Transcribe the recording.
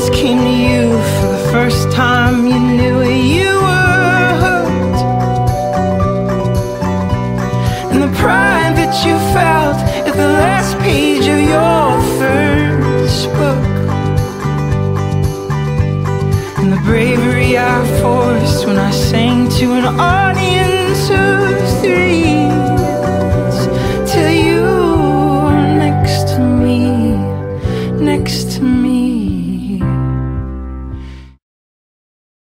first came to you, for the first time you knew you were hooked. And the pride that you felt at the last page of your first book, and the bravery I forced when I sang to an audience of